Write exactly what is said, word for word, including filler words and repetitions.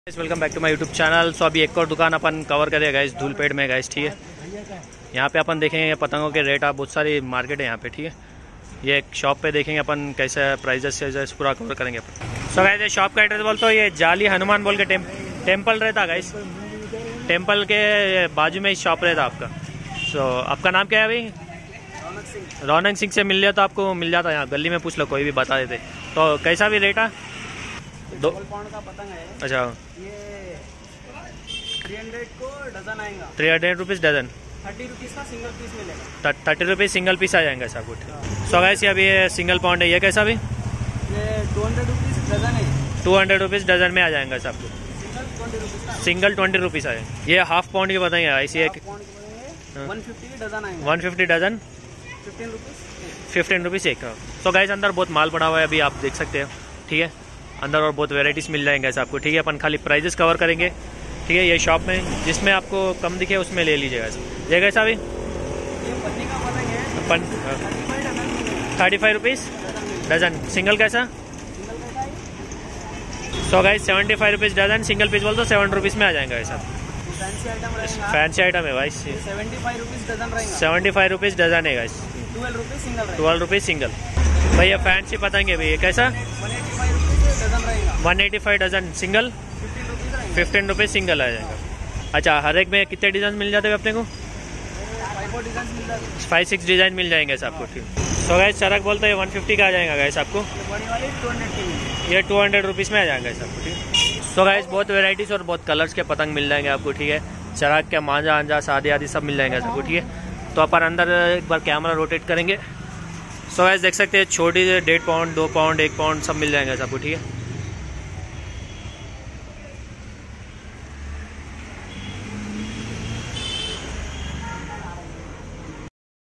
Welcome back to my YouTube channel. So अभी एक और दुकान अपन कवर करेगा गाइस, धूलपेट में गाइस, ठीक है। यहाँ पे अपन देखेंगे पतंगों के रेट, आप बहुत सारी मार्केट है यहाँ पे, ठीक है। ये एक शॉप पे देखेंगे अपन कैसे प्राइजेस से पूरा कवर करेंगे अपन। सो गाइस, ये शॉप का एड्रेस बोलते हो, ये जाली हनुमान बोल के टेम, टेम्पल रहता गाइस, टेम्पल के बाजू में ही शॉप रहता आपका। सो आपका नाम क्या है भाई? रौनक सिंह। रौनक सिंह से मिल जाता, आपको मिल जाता, यहाँ गली में पूछ लो, कोई भी बता देते। तो कैसा भी रेट है? दो पाउंड का पतंग है। अच्छा, ये थ्री हंड्रेड को डजन आएगा। Three hundred rupees dozen, thirty rupees का सिंगल पीस मिलेगा। थर्टी रुपीज़ सिंगल पीस आ जाएंगे सब कुछ। सो गाइस, ये अभी ये सिंगल पाउंड है, ये कैसा भी? ये टू हंड्रेड रुपीज़ डजन है। टू हंड्रेड रुपीज़ डजन में आ जाएंगे सब कुछ। सिंगल ट्वेंटी रुपीज़ का। सिंगल ट्वेंटी रुपीज़ आए। ये हाफ पाउंड के बताएंगे ऐसी एक वन फिफ्टी डजन आएगा। One fifty dozen, fifteen rupees fifteen rupees एक। सो गाइस, अंदर बहुत माल पड़ा हुआ है, अभी आप देख सकते हो, ठीक है। अंदर और बहुत वेराइटीज़ मिल जाएंगे ऐसे आपको, ठीक है। अपन खाली प्राइजेस कवर करेंगे, ठीक है। ये शॉप में जिसमें आपको कम दिखे उसमें ले लीजिएगा। ये कैसा भी? ये पत्नी का पतंग है। अपन thirty five rupees dozen. Single कैसा? सिंगल कैसा है? So guys, seventy five rupees dozen, single piece बोल तो सेवन रुपीज़ में आ जाएगा ऐसा। फैंसी आइटम रहेगा। फैंसी आइटम है भाई, सेवेंटी फाइव रुपीज़ डजन रहेगा। सेवेंटी फाइव रुपीज़ डजन है गाइस, ट्वेल्व रुपीज़ सिंगल रहेगा। Twelve rupees single. भाई ये फैंसी पतंगे भैया, कैसा? One eighty five rupees dozen रहेगा। One eighty five dozen, single fifteen rupees रहेगा। फिफ्टीन रुपीज़ सिंगल आ जाएगा। अच्छा, हर एक में कितने डिज़ाइन मिल जाते हैं अपने को? फाइव फोर डिजाइन मिल जाएगा। फाइव सिक्स डिज़ाइन मिल जाएंगे सबको, ठीक। सो गाइस, चरक बोलते हैं वन फिफ्टी का आ जाएगा गाइस आपको। बड़ी वाली टू हंड्रेड की। ये टू हंड्रेड रुपीज़ में आ जाएगा सबको, ठीक। सो गाइस, बहुत वेराइटीज़ और बहुत कलर्स के पतंग मिल जाएंगे आपको, ठीक है। चरक के मांझा आंझा सादे आदि सब मिल जाएंगे सबको, ठीक है। तो अपन अंदर एक बार कैमरा रोटेट करेंगे। सो गाइस, देख सकते हैं छोटी डेढ़ पाउंड, दो पाउंड, एक पाउंड सब मिल जाएंगे सबको, ठीक है।